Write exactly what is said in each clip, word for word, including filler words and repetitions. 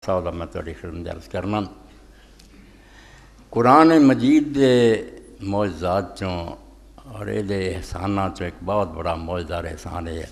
صاحب میں تھوڑی خدمت عرض کرنا قرآن مجید دے معجزات چوں اور یہ احسانات چوں ایک بہت بڑا معجزہ احسان ہے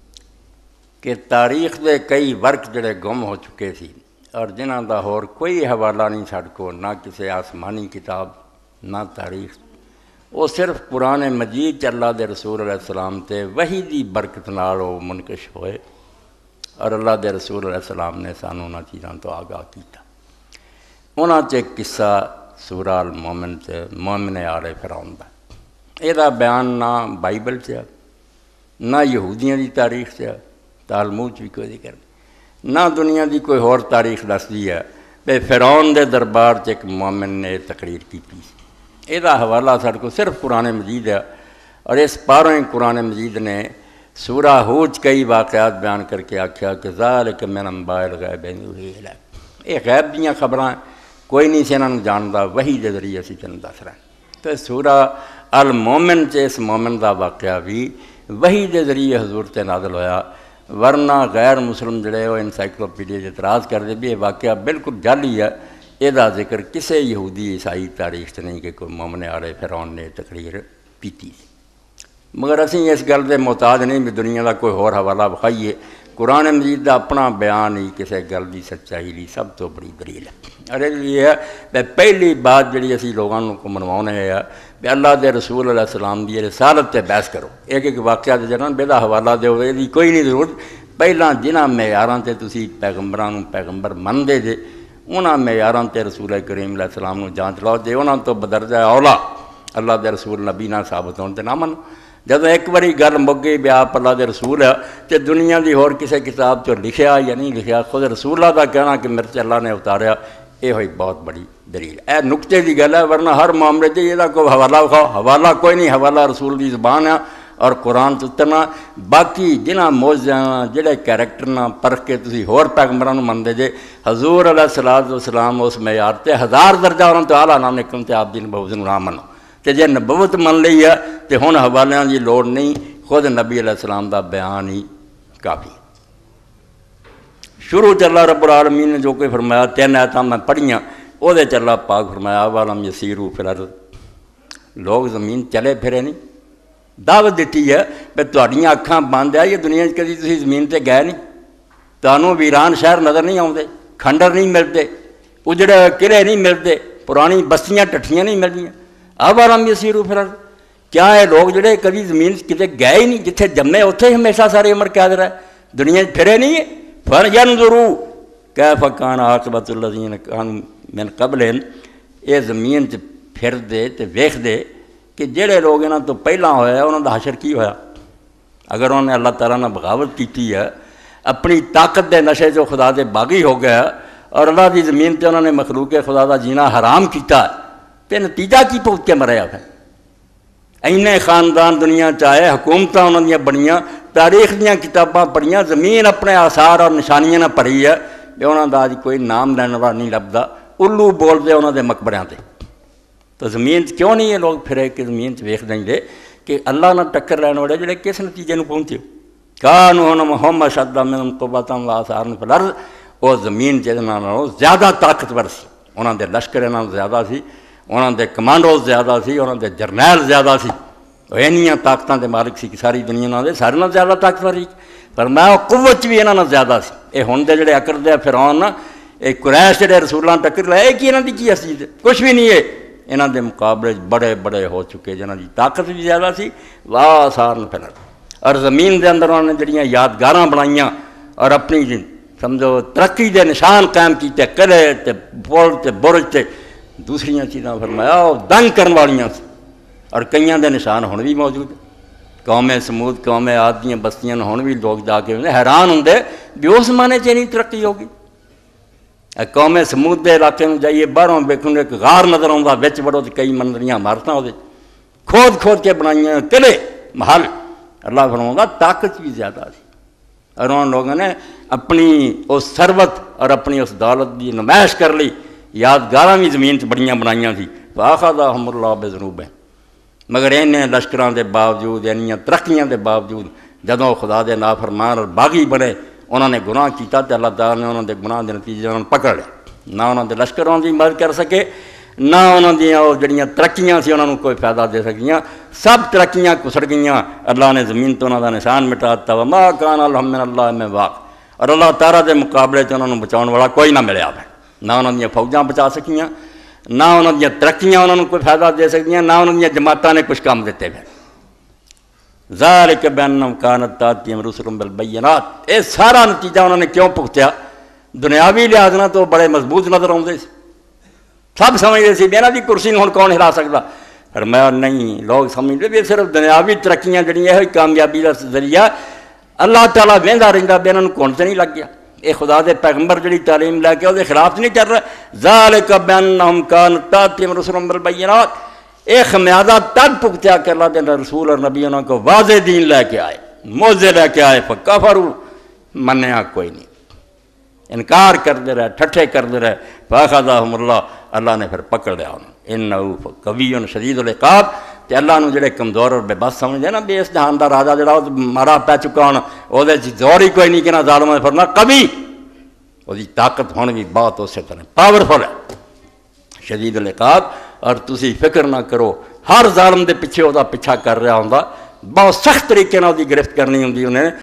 کہ تاریخ دے کئی ورق جڑے گم ہو چکے سی اور جنہاں دا ہور کوئی حوالہ نہیں ساڈے کو، نہ کسی آسمانی کتاب نہ تاریخ، وہ صرف قرآن مجید چ اللہ دے رسول علیہ السلام تے وحی دی برکت نال وہ منکش ہوئے اور اللہ دے رسول علیہ السلام نے سانوں انہاں چیزاں تو آگاہ کیتا۔ انہاں چ ایک قصہ سورہ المومن تے مومن آل فرعون دا، یہ دا بیان نہ بائبل چ نہ یہودیاں دی تاریخ چ، تالمود بھی کوئی ذکر نہیں، نہ دنیا دی کوئی اور تاریخ دسدی ہے کہ فرعون دے دربار چ ایک مومن نے تقریر کی تھی۔ یہ حوالہ ساڈے کو صرف قرآن مجید ہے، اور اس پاروں قرآن مجید نے سورہ ہود کئی واقعات بیان کر کے آکھیا کہ ذالک من انباء الغیب نوحیہ الیک، یہ غیب دیاں خبراں کوئی نہیں سی انہاں نوں جاندا، وحی دے ذریعے اسی تینوں دس رہے ہیں۔ تو سورہ المومن چ اس مومن دا واقعہ بھی وحی دے ذریعے حضور تے نازل ہویا، ورنہ غیر مسلم جڑے وہ انسائکلوپیڈیا اعتراض کرتے بھی یہ واقعہ بالکل جعلی ہے، یہ ذکر کسی یہودی عیسائی تاریخ سے نہیں کہ کوئی مومن آل فرعون نے تقریر پیتی، مگر اسی اس گل دے محتاج نہیں بھی دنیا کا کوئی اور حوالہ بخائیے۔ قرآن مجید دا اپنا بیان ہی کسی گل دی سچائی لی سب تو بڑی دلیل ہے۔ اور یہ ہے کہ پہلی بات جڑی اسی لوگوں کو منوانے ہے کہ اللہ دے رسول علیہ السلام دی رسالت تے بحث کرو، ایک ایک واقعہ دے جنان بے دا حوالہ دے ہوئے دی کوئی نہیں ضرورت، پہلا جنہاں معیاراں تے تسی پیغمبراں نوں پیغمبر من دے جے انہاں معیاراں تے رسول کریم علیہ السلام نوں جانچ لو، جے انہاں تو بدرجہ اولا اللہ دے رسول نبی نہ ثابت ہون تے نہ منو۔ جب ایک باری گل مک گئی بھی آپ اللہ دے رسول ہے تے دنیا دی اور کسی کتاب چ لکھیا یا نہیں لکھیا، خود رسول اللہ دا کہنا کہ میرے سے اللہ نے اتاریا، یہ ہوئی بہت بڑی دلیل ہے۔ اے نقطے دی گل ہے، ورنہ ہر معاملے تے یہ کوئی حوالہ کھاؤ، حوالہ کوئی نہیں، حوالہ رسول دی زبان ہے اور قرآن تتنا باقی جنہاں موجزاں جڑے کیریکٹر نہ پرکھ کے تسی ہور پیغمبراں نوں مندے جے، حضور علیہ الصلوۃ والسلام اس معیار تے ہزار درجہ انہاں تو اعلیٰ نہ نکلن تے آپ دی نبوت نوں نہ منو، تے جے نبوت من لئی ہے تے ہن حوالیاں دی لوڑ نہیں، خود نبی علیہ السلام دا بیان ہی کافی۔ شروع چ اللہ رب العالمین نے جو کوئی فرمایا تین آیتاں میں پڑھیاں، وہ دے چ اللہ پاک فرمایا اولم یسیروا فی الارض، لوگ زمین چلے پھرے نہیں، دعوت دیتی ہے کہ تہاڈیاں اکھاں بند ہے، یہ دنیا کدی تسی زمین تے گئے نہیں، تانوں ویران شہر نظر نہیں آؤندے، کھنڈر نہیں ملتے، اجڑے قلعے نہیں ملتے، پرانی بستیاں ٹٹھیاں نہیں ملدیاں، اولم یسیروا فی الارض، کیا ہے لوگ جڑے کبھی زمین کتے گئے ہی نہیں، جتھے جمے اتھے ہمیشہ ساری عمر قید رہے، دنیا پھرے نہیں ہے۔ فَلْيَنْظُرُوا كَيْفَ كَانَ عَاقِبَةُ الَّذِينَ كَانُوا مِنْ قَبْلِهِمْ، یہ زمین چ پھر دے تے ویکھ دے کہ جڑے لوگ انہاں تو پہلاں ہویا انہاں دا حشر کی ہویا۔ اگر انہوں نے اللہ تعالیٰ نے بغاوت کیتی ہے، اپنی طاقت دے نشے جو خدا دے باغی ہو گیا اور اللہ دی زمین تے انہوں نے مخلوق خدا دا جینا حرام کیتا تے نتیجہ کی پھوک کے مریا ہے۔ اینے خاندان دنیا چاہے، حکومتاں انہوں نے بنیاں، تاریخ دیاں کتاباں پڑھیاں، زمین اپنے آثار اور نشانیاں نہ پڑھی ہے کہ انہوں دا آج کوئی نام لینے والا نہیں لبدا، الو بول دے انہوں دے مقبریاں تے۔ تو زمین کیوں نہیں یہ لوگ پھرے کہ زمین ویکھ دیں گے کہ اللہ نہ ٹکر لینے والے جڑے کس نتیجے نوں پہنچے کانوا ہم اشد منہم قوۃ وآثارا فی الارض، وہ زمین جہدے نالوں زیادہ طاقتور سی، انہوں دے لشکر انہاں زیادہ سی، انہوں دے کمانڈوز زیادہ سی، انہوں دے جرنیل زیادہ سی، اینیاں طاقتاں دے مالک سی کہ ساری دنیا نال دے سارے نال زیادہ طاقتور سی، فرمایا قوت بھی انہاں نال زیادہ سی۔ اے ہن دے جڑے اکڑدے فرعون نا، اے قریش جڑے رسولاں ٹکر لائے کہ انہاں دی کی حیثیت ہے، کچھ بھی نہیں ہے، انہاں دے مقابلے بڑے بڑے ہو چکے جنہاں دی طاقت بھی زیادہ سی، وآثارا فی الارض، اور زمین دے اندر انہوں نے جڑیاں یادگاراں بنائیاں اور اپنی سمجھو ترقی دے نشان قائم کیتے، قلعے تے پل تے برج تے دوسریاں چیزاں فرمایا وہ دنگ کرن والیاں سی، اور کئیاں دے نشان ہن بھی موجود ہیں۔ قوم سمود قوم عاد دیاں بستیاں ہن بھی لوگ جا کے حیران ہوندے بھی اس زمانے چ نہیں ترقی ہوگی۔ قوم سمود دے علاقے میں جائیے باہروں ویکھو ایک غار نظر آਉਂدا، وچ وڑو تے کئی منظریاں عمارتاں وہ کھود کھود کے بنائیاں، قلعے محل، اللہ فرماؤں طاقت بھی زیادہ سی، اور ان لوگوں نے اپنی اس ثروت اور اپنی اس دولت کی نمائش کر لی، یادگاراں بھی زمین چ بڑیاں بنائیاں سی، فَأَخَذَهُمُ اللَّهُ بِذُنُوبِهِمْ، مگر انہیں لشکراں دے باوجود، انہیاں ترقیاں دے باوجود جدوں خدا دے نافرمان اور باغی بنے، انہوں نے گناہ کیتا تے اللہ تعالیٰ نے انہوں نے گناہ دے نتیجے انہوں نے پکڑ لیا، نہ انہوں نے لشکر انہوں دی مدد کر سکے، نہ انہوں دیا وہ جڑیاں ترقیاں سی انہوں نے کوئی فائدہ دے سکیاں، سب ترقیاں کسڑ گئیاں، اللہ نے زمین تو انہوں دا نشان مٹا دتا، وما کان الحمد اللہ میں واق، اور اللہ تعالیٰ دے مقابلے چ انہوں نے بچاؤن والا کوئی نہ ملیا ہے، نہ انہوں دیا فوجاں بچا سکیاں، نہ انہوں دیا ترقیاں انہوں نے کوئی فائدہ دے سکیاں، نہ انہوں دیا جماعتاں نے کچھ کام دیتے ہوئے۔ ذالک بانہم کانت تاتیہم رسلہم بالبینات، اے سارا نتیجہ انہوں نے کیوں پختیا؟ دنیاوی لحاظ نہ تو بڑے مضبوط نظر آتے سی، سب سمجھتے سی بینا دی کرسی ہوں کون ہلا سکتا، فرمایا نہیں، لوگ سمجھتے بھی صرف دنیاوی ترقیاں جڑیاں ہے کامیابی کا ذریعہ، اللہ تعالیٰ وہدا رہندا بھی انہوں کون سے نہیں لگ گیا، اے خدا دے پیغمبر جڑی تعلیم لے کے وہ خلاف نہیں چل رہا۔ ذالک بانہم کانت تاتیہم رسلہم بالبینات، اے خمیازہ تب پختیا کہ اللہ دے رسول اور نبی انہوں کو واضح دین لے کے آئے، موزے لے کے آئے، فکفروا، منیا کوئی نہیں، انکار کرتے رہے، ٹھٹھے کرتے رہے، فاخذہم اللہ، اللہ نے پھر پکڑ لیا انہوں، انہو قوی شدید العقاب، تے اللہ نو جڑے کمزور اور بے بس سمجھتے نا، بے اس جہان دا راجہ جڑا مارا پہ چکا ہونا، وہ دے زور ہی کوئی نہیں کہ نہ ظالموں نے فرمایا قوی، وہ دی طاقت ہونے بھی بہت اسے طرح پاورفل ہے، شدید العقاب، اور تسی فکر نہ کرو، ہر ظالم دے پیچھے وہ دا پیچھا کر رہا ہوں، بہت سخت طریقے نہ وہ دی گرفت کرنی ہوں انہیں